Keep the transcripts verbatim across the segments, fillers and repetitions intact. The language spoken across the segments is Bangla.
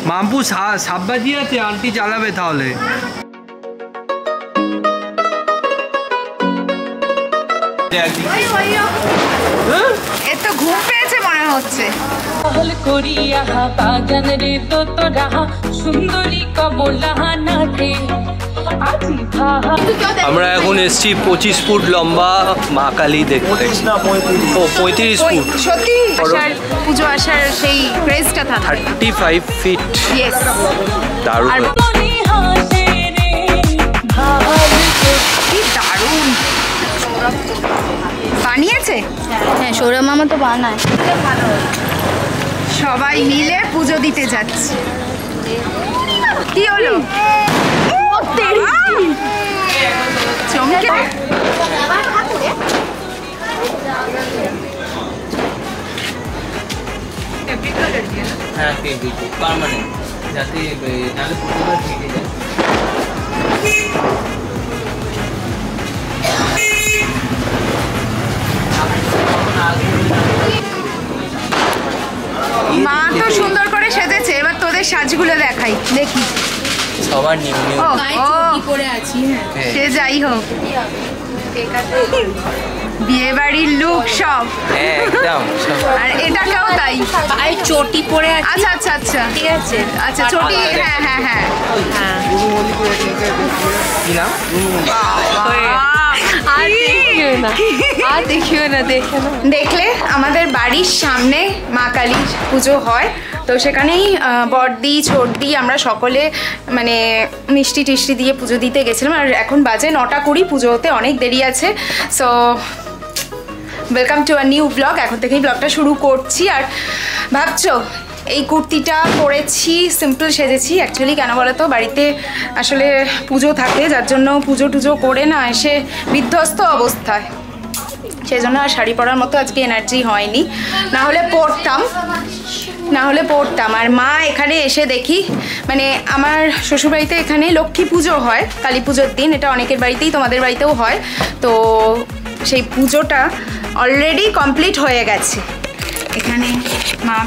মাম্পু সাববাজি আছে, আন্টি চালাবে তাহলে। এত ঘুম পেয়েছে মনে হচ্ছে। আমরা এখন এসছি পঁচিশ ফুট লম্বা মা কালী দেখতে। ও পঁয়ত্রিশ ফুট। সত্যি পুজো আসার সেই ক্রেজটা থাকে। Thirty five feet. দারুণ কি দারুণ বানিয়েছে। হ্যাঁ সৌরভ মামা তো বানায়। সবাই মিলে পুজো দিতে যাচ্ছে। কি হলো? চমকে হ্যাঁ পার্মানেন্ট, যাতে নালে পুরোটা থেকে যায়। মা তো সুন্দর করে সেজেছে, এবার তোদের সাজগুলো দেখাই দেখি। সবার নিউ নিউ পরে আছি। সে যাই হোক, বিয়ে বাড়ির লুক সব একদম। আর এটাকেও তাই, চটি পরে আছে। আচ্ছা আচ্ছা আচ্ছা ঠিক আছে। আচ্ছা চটি, হ্যাঁ হ্যাঁ হ্যাঁ কি নাম? আর দেখিও না, আর দেখিও না, দেখে না। দেখলে আমাদের বাড়ির সামনে মা কালীর পুজো হয়, তো সেখানেই বড়দি ছোটদি আমরা সকলে মানে মিষ্টি টিষ্টি দিয়ে পুজো দিতে গেছিলাম। আর এখন বাজে নটা কুড়ি, পুজো হতে অনেক দেরি আছে। So welcome to a new blog. এখন থেকেই ব্লগটা শুরু করছি। আর ভাবছো এই কুর্তিটা পরেছি, সিম্পল সেজেছি অ্যাকচুয়ালি। কেন বলো তো, বাড়িতে আসলে পুজো থাকে, যার জন্য পুজো টুজো করে না এসে বিধ্বস্ত অবস্থায়, সেই জন্য আর শাড়ি পরার মতো আজকে এনার্জি হয়নি। না হলে পরতাম, না হলে পরতাম। আর মা এখানে এসে দেখি, মানে আমার শ্বশুরবাড়িতে এখানে লক্ষ্মী পুজো হয় কালী পুজোর দিন, এটা অনেকের বাড়িতেই, তোমাদের বাড়িতেও হয়। তো সেই পুজোটা অলরেডি কমপ্লিট হয়ে গেছে। এখানে মা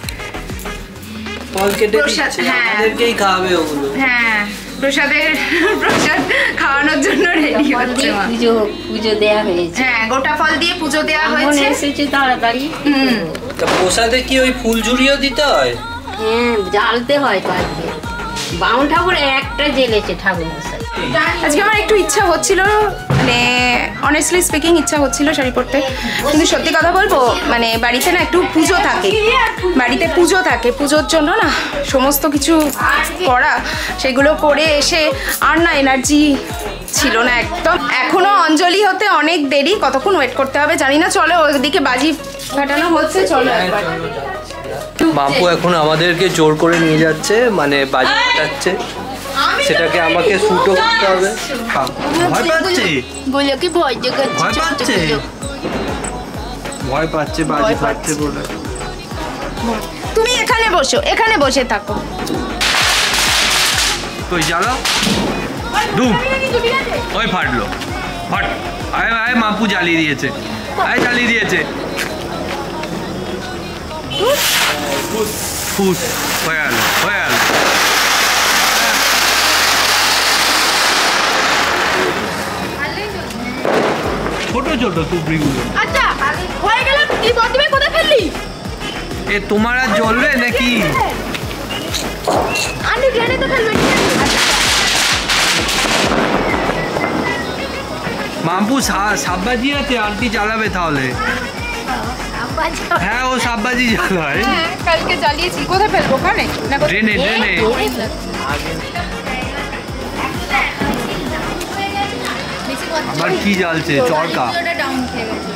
প্রসাদ, হ্যাঁ হ্যাঁ প্রসাদের প্রসাদ খাওয়ানোর জন্য রেডি হচ্ছে। পুজো পুজো দেয়া হয়েছে। হ্যাঁ গোটা ফল দিয়ে পুজো দেওয়া হয়েছে। এসেছে তাড়াতাড়ি। হুম, প্রসাদে কি ওই ফুল ঝুরিয়েও দিতে হয়? হ্যাঁ জ্বালতে হয় তো। আজকে বাউন ঠাকুর একটা জ্বেলেছে ঠাকুর মশাই। আজকে আমার একটু ইচ্ছা হচ্ছিল, মানে অনেস্টলি স্পিকিং ইচ্ছা হচ্ছিল শাড়ি পরতে, কিন্তু সত্যি কথা বলবো মানে বাড়িতে না একটু পুজো থাকে, বাড়িতে পুজো থাকে, পুজোর জন্য না সমস্ত কিছু করা, সেগুলো করে এসে আর না এনার্জি ছিল না একদম। এখনো অঞ্জলি হতে অনেক দেরি, কতক্ষণ ওয়েট করতে হবে জানি না। চলো ওইদিকে বাজি ফাটানো হচ্ছে, চলো একবার। মাম্পু এখন আমাদেরকে জোর করে নিয়ে যাচ্ছে, মানে বাজি ফাটাচ্ছে, সেটাকে আমাকে শুটও করতে হবে। ভয় পাচ্ছে, বলে কি ভয় ভয় পাচ্ছে, ভয় পাচ্ছে বাজি ফাটছে বলে। তুমি এখানে বসো, এখানে বসে থাকো। তুই জ্বালো ধুম, ওই ফাটলো, ফাট। আয় আয় মাম্পু জ্বালিয়ে দিয়েছে, আয় জ্বালিয়ে দিয়েছে। ফুস হয়ে গেল, হয়ে গেল। ছোট ছোট টুকরিগুলো। আচ্ছা হয়ে গেল, কি বদবে কোথায় ফেললি? এ তোমার আর জ্বলবে নাকি? আন্টি গ্রেনে তো ফেলবে। মাম্পু সাববাজি আছে, আন্টি চালাবে তাহলে। হ্যাঁ ও সাববাজি জ্বালায়। হ্যাঁ কালকে জ্বালিয়েছি। কোথায় ফেলবো? ওখানে না ড্রেনে, ড্রেনে। আবার কি জ্বালছে? চরকা।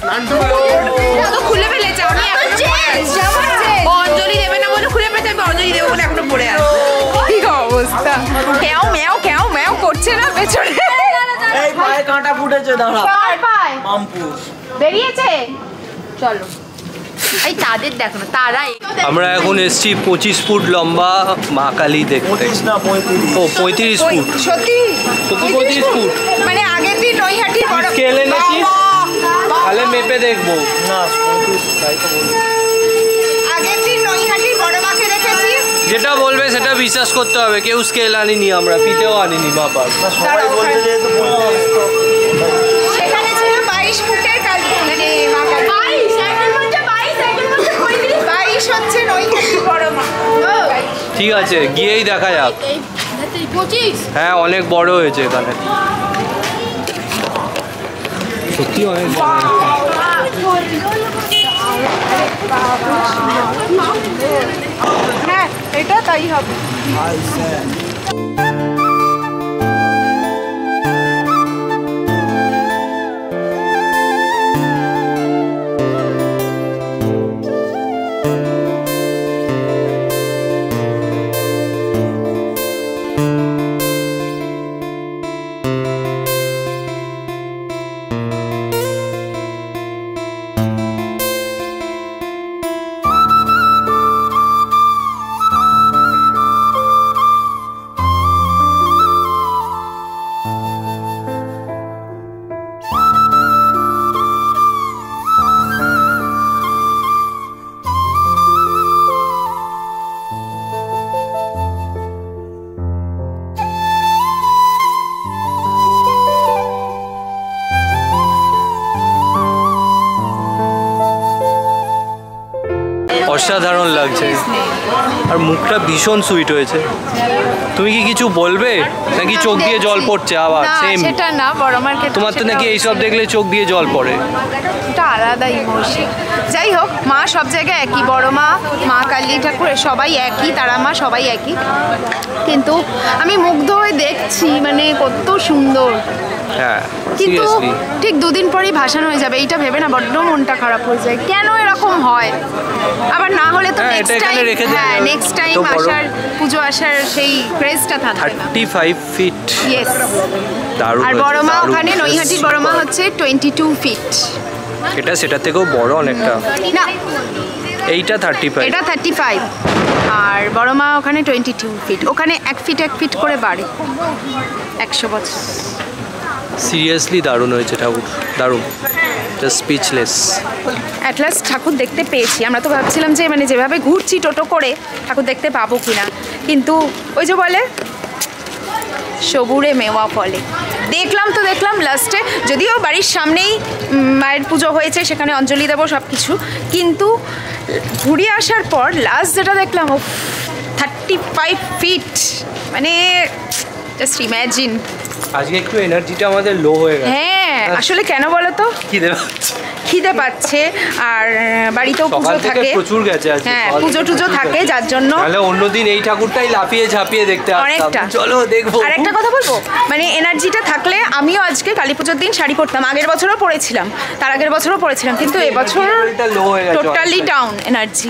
তো খুলে ফেলেছে, আমি অঞ্জলি দেবে না বলে খুলে ফেলেছে, আমি অঞ্জলি দেবো বলে এখনো পড়ে আছে। কি অবস্থা, ক্যাও ম্যাও ক্যাও ম্যাও করছে না পেছনে। এই পায়ে কাঁটা ফুটেছে, দাঁড়া। পায়ে পায়ে মাম্পু বেরিয়েছে, চলো। এই তাদের দেখো না, তারা আমরা এখন এসছি পঁচিশ ফুট লম্বা মা কালী দেখতে। পঁচিশ না পঁয়ত্রিশ। ও পঁয়ত্রিশ ফুট। সত্যি সত্যি পঁয়ত্রিশ ফুট। মানে আগের দিন নৈহাটির বড় স্কেলে এনেছিস, তাহলে মেপে দেখবো। না পঁয়ত্রিশ, তাই তো বলছি। আগের দিন নৈহাটির বড় মাকে দেখেছি। যেটা বলবে সেটা বিশ্বাস করতে হবে, কেউ স্কেল আনিনি, আমরা ফিতেও আনিনি মাপার। না সবাই বলছে যেহেতু পঁয়ত্রিশ তো সেখানে ছিল বাইশ ফুটের কালী, মানে মা কালী। বাইশ একের মধ্যে বাইশ, একের মধ্যে পঁয়ত্রিশ। বাইশ হচ্ছে নৈহাটির বড় মা। ঠিক আছে, গিয়েই দেখা যাক। পঁচিশ। হ্যাঁ, অনেক বড় হয়েছে এখানে, সত্যি অনেক বড় হয়েছে। হ্যাঁ, এটা তাই হবে। অসাধারণ লাগছে, আর মুখটা ভীষণ সুইট হয়েছে। তুমি কি কিছু বলবে নাকি চোখ দিয়ে জল পড়ছে আবার? সেম সেটা না, বড় মার্কেট তোমার তো নাকি এইসব দেখলে চোখ দিয়ে জল পড়ে। এটা আলাদা ইমোশন। যাই হোক, মা সব জায়গায় একই, বড় মা, মা কালী ঠাকুর সবাই একই, তারা মা সবাই একই, কিন্তু আমি মুগ্ধ হয়ে দেখছি, মানে কত সুন্দর। হ্যাঁ, কিন্তু সিরিয়াসলি ঠিক দুদিন পরেই ভাসান হয়ে যাবে, এইটা ভেবে না বড্ড মনটা খারাপ হয়ে যায়। কেন এরকম হয়? আবার না হলে তো হ্যাঁ, নেক্সট এটা এখানে টাইম, রেখে দিলে হ্যাঁ নেক্সট টাইম তো বড়। আসার, পুজো আসার সেই ক্রেজটা থাকবে না। Thirty five feet. ইয়েস। দারুণ। আর বড় মা দারুণ। ওখানে নৈহাটির বড় মা হচ্ছে টোয়েন্টি টু ফিট। এটা সেটা থেকেও বড় অনেকটা। না, এইটা থার্টি ফাইভ। এটা থার্টি ফাইভ আর বড় মা ওখানে টোয়েন্টি টু ফিট। ওখানে এক ফিট এক ফিট করে বাড়ে একশো বছর। সিরিয়াসলি দারুণ হয়েছে ঠাকুর, দারুণ, জাস্ট স্পিচলেস। অ্যাট লাস্ট ঠাকুর দেখতে পেয়েছি। আমরা তো ভাবছিলাম যে মানে যেভাবে ঘুরছি টোটো করে ঠাকুর দেখতে পাবো কিনা, কিন্তু ওই যে বলে সবুরে মেওয়া ফলে, দেখলাম তো দেখলাম লাস্টে। যদিও বাড়ির সামনেই মায়ের পুজো হয়েছে, সেখানে অঞ্জলি দেবো সব কিছু, কিন্তু ঘুরিয়ে আসার পর লাস্ট যেটা দেখলাম, ও থার্টি ফাইভ ফিট, মানে জাস্ট ইম্যাজিন। আজকে একটু এনার্জিটা আমাদের লো হয়ে গেছে। হ্যাঁ, আসলে কেন বলো তো, খিদে পাচ্ছে, খিদে পাচ্ছে, আর বাড়িতেও পুজো সকাল থেকে থাকে, প্রচুর গেছে আজকে। হ্যাঁ সকাল পুজো থেকে টুজো প্রচুর থাকে, গেছে। যার জন্য তাহলে অন্যদিন এই ঠাকুরটাই লাফিয়ে ঝাঁপিয়ে দেখতে আসতাম। অনেকটা। চলো দেখবো। আর একটা কথা বলবো, মানে এনার্জিটা থাকলে আমিও আজকে কালী পুজোর দিন শাড়ি পরতাম। আগের বছরও পরেছিলাম, তার আগের বছরও পরেছিলাম, কিন্তু এবছর এনার্জিটা লো হয়ে গেছে টোটালি ডাউন এনার্জি।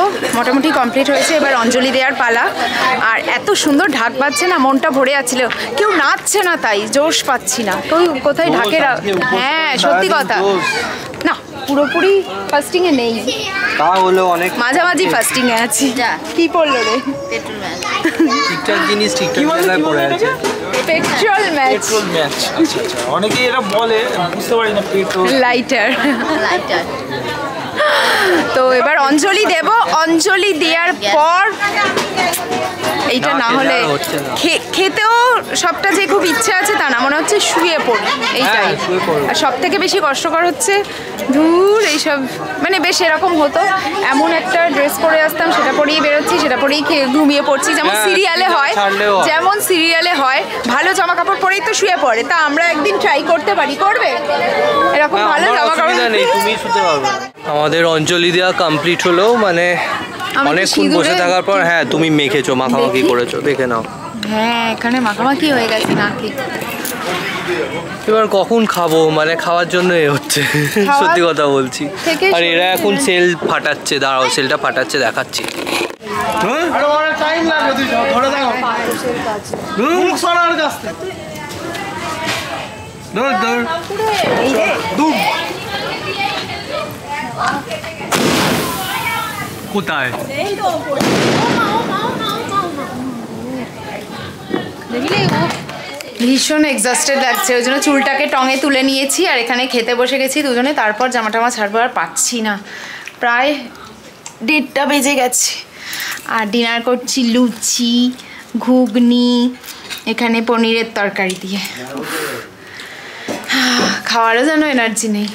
মোটামুটি কমপ্লিট হয়েছে, এবার অঞ্জলি দেওয়ার পালা। আর এত সুন্দর ঢাক বাজছে না, মনটা ভরে যাচ্ছিল। কেউ নাচছে না, তাই জোশ পাচ্ছি না। কেউ কোথায় ঢাকের, হ্যাঁ সত্যি কথা না, পুরোপুরি ফাস্টিং এ নেই, তাহলে অনেক মাঝামাঝি ফাস্টিং এ আছি। কি পড়লো রে? পেট্রোল ম্যাচ ঠিকঠাক জিনিস ঠিকঠাক জায়গায় পড়ে আছে। Petrol match, petrol match. আচ্ছা আচ্ছা, অনেকে এরা বলে, বুঝতে পারি না। Petrol lighter. লাইটার। তো এবার অঞ্জলি দেব, অঞ্জলি দেওয়ার পর এইটা না হলে খে- খেতেও সবটা যে খুব ইচ্ছে আছে তা না, মনে হচ্ছে শুয়ে পড়ি এইটাই। হ্যাঁ, শুয়ে পড়ো। আর সব থেকে বেশি কষ্টকর হচ্ছে দূর এইসব, মানে বেশ এরকম হতো, এমন একটা ড্রেস পরে আসতাম, সেটা পরেই বেরোচ্ছি, সেটা পরেই খেয়ে ঘুমিয়ে পড়ছি, যেমন হ্যাঁ, সিরিয়ালে হয়, ছাড়লেও হয়। যেমন সিরিয়ালে হয়, ভালো জামা কাপড় পরেই তো শুয়ে পড়ে। তা আমরা একদিন ট্রাই করতে পারি, করবে এরকম হ্যাঁ, ভালো আমার জামা কাপড়? অসুবিধা নেই, তুমি শুতে পারবে। আমাদের অঞ্জলি দেওয়া কমপ্লিট হলো, মানে আমি তো অনেকক্ষণ বসে সিঁদুরে- থাকার পর হ্যাঁ তুমি মেখেছো, মাখামাখি দেখি। করেছো, দেখে নাও। হ্যাঁ, এখানে মাখামাখি হয়ে গেছে নাকি। এবার কখন খাবো, মানে খাওয়ার জন্য এ হচ্ছে, খাওয়ার সত্যি কথা বলছি। থেকে আর এরা শুরু এখন করে- সেল ফাটাচ্ছে, দাঁড়াও সেলটা ফাটাচ্ছে দেখাচ্ছি। আরে অনেক টাইম লাগবে, তুই ধরে দাও। মুখ সরার কাছ থেকে। ধর ধর দুম। কোথায়? ভীষণ এক্সস্টেড লাগছে, ওই জন্য চুলটাকে টঙে তুলে নিয়েছি আর এখানে খেতে বসে গেছি দুজনে। তারপর জামা টামা ছাড়বো, আর পাচ্ছি না, প্রায় দেড়টা বেজে গেছে। আর ডিনার করছি লুচি, ঘুগনি, এখানে পনিরের তরকারি দিয়ে। খাওয়ারও যেন এনার্জি নেই।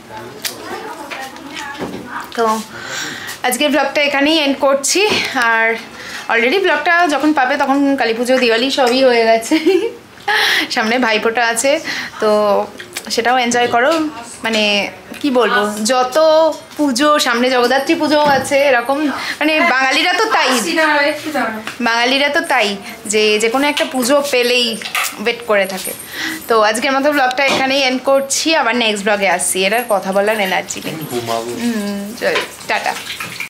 তো আজকের ব্লগটা এখানেই এন্ড করছি। আর অলরেডি ব্লগটা যখন পাবে তখন কালী পুজো, দিওয়ালি সবই হয়ে গেছে। সামনে ভাইফোঁটা আছে, তো সেটাও এনজয় করো। মানে কি বলবো, যত পুজো সামনে, জগদ্ধাত্রী পুজোও আছে এরকম, মানে বাঙালিরা তো তাই, বাঙালিরা তো তাই যে যে কোনো একটা পুজো পেলেই ওয়েট করে থাকে। তো আজকের মতো ব্লগটা এখানেই এন্ড করছি, আবার নেক্সট ব্লগে আসছি। এটার কথা বলার এনার্জি নেই। হুম, চল টাটা।